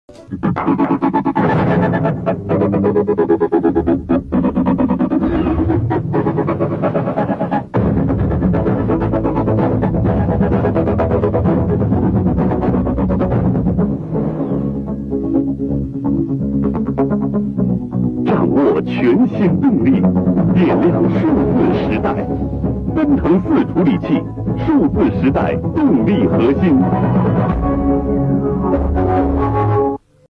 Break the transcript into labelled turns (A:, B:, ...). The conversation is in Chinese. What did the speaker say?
A: 掌握全新动力，点亮数字时代。奔腾4处理器，数字时代动力核心。